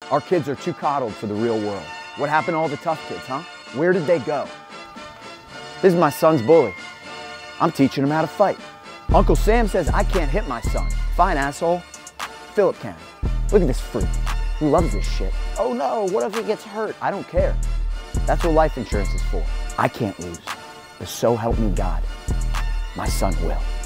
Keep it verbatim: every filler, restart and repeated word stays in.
Our kids are too coddled for the real world. What happened to all the tough kids, huh? Where did they go? This is my son's bully. I'm teaching him how to fight. Uncle Sam says I can't hit my son. Fine, asshole. Philip can. Look at this freak. He loves this shit. Oh no, what if he gets hurt? I don't care. That's what life insurance is for. I can't lose. But so help me God, my son will.